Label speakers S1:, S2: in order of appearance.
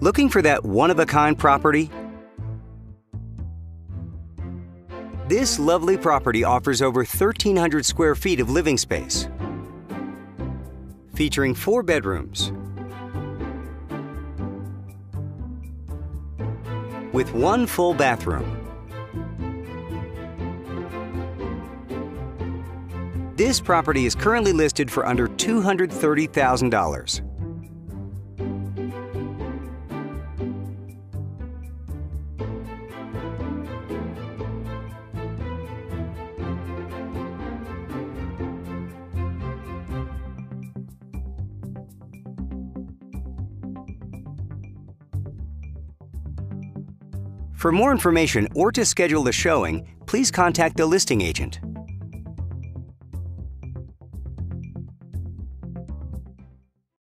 S1: Looking for that one-of-a-kind property? This lovely property offers over 1,300 square feet of living space, featuring 4 bedrooms, with 1 full bathroom. This property is currently listed for under $230,000. For more information or to schedule a showing, please contact the listing agent.